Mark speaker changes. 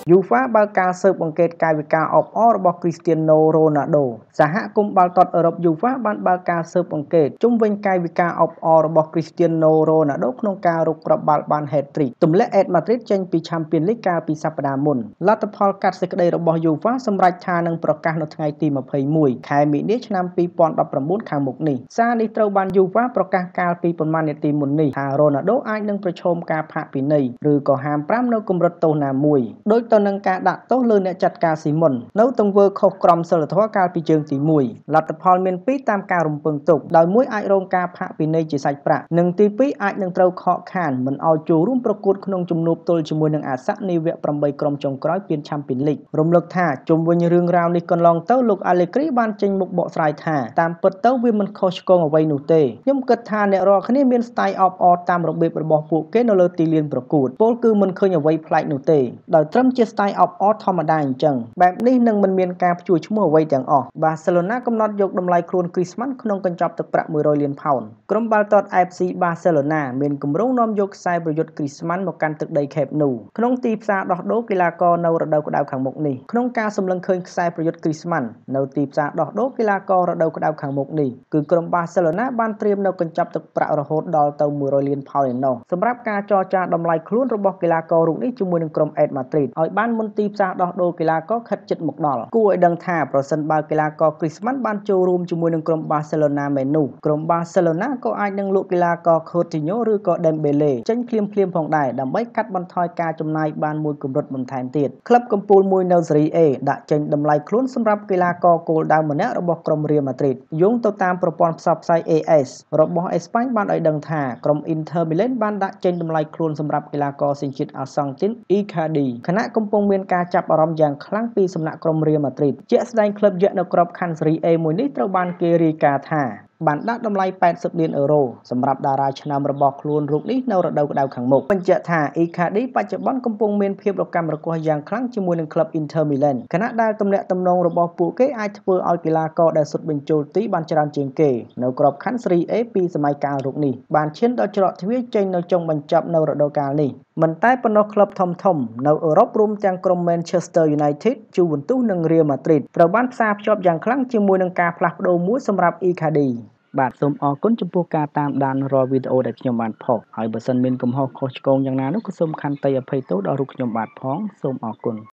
Speaker 1: UEFA បើកការស៊ើបអង្កេតកាយវិការអបអររបស់ Cristiano Ronaldo សហគមន៍បាល់ទាត់អឺរ៉ុប UEFA បានបើកការស៊ើបអង្កេតជុំវិញកាយវិការអបអររបស់ Cristiano Ronaldo ក្នុងការរកគ្រាប់បាល់បាន hat-trick ទម្លាក់ Real Madrid ចេញពី Champions League កាលពីសប្តាហ៍មុនលទ្ធផលកាត់សេចក្តីរបស់ UEFA សម្រេចថានឹងប្រកាសនៅថ្ងៃទី21ខែមីនាឆ្នាំ2019ខាងមុខនេះសារនេះត្រូវបាន UEFA ប្រកាសកាលពីប៉ុន្មាននាទីមុននេះថា Ronaldo អាចនឹងប្រឈមការផាកពិន័យឬក៏ហាម5នៅកម្រិតទោសណាមួយដូចទៅនឹងការដាក់ទោសលើអ្នកចាត់ការស៊ីមុននៅទង្វើខុសក្រមសីលធម៌កាលពីជើងទី1លទ្ធផលមាន2តាមការរំពឹងទុកដោយមួយអាចរងការផាកពិន័យជាសាច់ប្រាក់និងទី2អាចនឹងត្រូវខកខានមិនឲ្យចូលរួមប្រកួតក្នុងជំនួបទល់ជាមួយនឹងអាស័កនាវគ្គ8ក្រុមចុងក្រោយពាន Champions League រំលឹកថាជុំវិញរឿងរ៉ាវនេះកន្លងទៅលោក Allegri បានចេញមុខបកស្រាយថាតាមពិតទៅវាមិនខុសឆ្គងអ្វីនោះទេខ្ញុំគិតថាអ្នករាល់គ្នាមានស្ទាយអបអរតាមរបៀបរបស់ពួកគេនៅលើទីលានប្រកួតពលគឺមិនឃើញអ្វីប្លែកនោះទេដោយត្រឹមជាស្ទាយអបអរធម្មតាអញ្ចឹងបែបនេះនឹងមិនមានការព្យួរឈ្មោះអ្វីទាំងអស់បាសេឡូណាកំណត់យកតម្លៃខ្លួន Griezmann ក្នុងកញ្ចប់ទឹកប្រាក់100លានផោនក្រុមបាល់ទាត់ FC បាសេឡូណាមានគម្រោងនាំយកខ្សែប្រយុទ្ធ Griezmann មកកាន់ទឹកដី Camp Nou ក្នុងទីផ្សារដោះដូរកីឡាករនៅរដូវក្តៅខាងមុខនេះក្នុងការសម្លឹងឃើញខ្សែប្រយុទ្ធ Griezmann នៅទីផ្សារដោះដូរកីឡាកររដូវក្តៅខាងមុខនេះគឺក្រុមបាសេឡូណាបានត្រៀមនៅកញ្ចប់ទឹកប្រាក់រហូតដល់ទៅ100លានផោនឯណោះសម្រាប់ការចរចាតម្លៃខ្លួនរបស់កីឡាកររូបនេះជាមួយនឹងក្រុម Real Madrid ឲ្យបានមុនទីផ្សារដោះដូរកីឡាករខិតជិតមកដល់គួរឲ្យដឹងថាប្រសិនបើកីឡាករ Griezmann បានចូលរួមជាមួយនឹងក្រុម Barcelona មែននោះក្រុម Barcelona ក៏អាចនឹងលក់កីឡាករ Coutinho ឬក៏ Dembele ចេញភ្លាមៗផងដែរដើម្បីកាត់បន្ថយការចំណាយបានមួយកម្រិតបន្ថែមទៀតក្លឹបកំពូលមួយនៅ Serie A ដាក់ចេញតម្លៃខ្លួនសម្រាប់កីឡាករគោលដៅម្នាក់របស់ក្រុម Real Madrid យោងទៅតាមប្រព័ន្ធផ្សព្វផ្សាយ AS របស់អេស្ប៉ាញបានឲ្យដឹងថាក្រុម Inter Milan បានដាក់ចេញតម្លៃខ្លួនសម្រាប់កីឡាករសញ្ជាតិអាសង់ទីន Icardi ខណៈកំពុងមានការចាប់អារម្មណ៍យ៉ាងខ្លាំងពីសំណាក់ក្រុម Real Madrid ជាក់ស្ដែងក្លឹបយក្សនៅក្របខ័ណ្ឌ Serie A មួយនេះត្រូវបានគេរាយការណ៍ថាបានដាក់តម្លៃ80លានអឺរ៉ូសម្រាប់តារាឆ្នើមរបស់ខ្លួនរូបនេះនៅរដូវក្តៅខាងមុខបញ្ជាក់ថា Icardi បច្ចុប្បន្នកំពុងមានភាពរកាំរកូសយ៉ាងខ្លាំងជាមួយនឹងក្លឹប Inter Milan ខណៈដែលទំនាក់ទំនងរបស់ពួកគេអាចធ្វើឲ្យកីឡាករដែលសុទ្ធបញ្ចូលទីបានច្រើនជាងគេនៅក្របខ័ណ្ឌ Serie A ពីសម័យកាលរូបនេះបានឈានដល់ច្រកទ្វារចេញនៅចុងបញ្ចប់នៅរដូវកាលនេះមិនតែប៉ុណ្ណោះក្លឹបធំៗនៅអឺរ៉ុបរួមទាំងក្រុម Manchester United, Juventus និង Real Madrid ត្រូវបានផ្សារភ្ជាប់យ៉ាងខ្លាំងជាមួយនឹងការផ្លាស់ប្ដូរមួយសម្រាប់ Icardiបាទសូមអរគុណចំពោះការតាមដានរាល់វីដេអូដែលខ្ញុំបានផុសហើយបើសិនមានកំហុសខុសឆ្គងយ៉ាងណានោះក៏សូមខន្តីអភ័យទោសដល់រូបខ្ញុំបាទផងសូមអរគុណ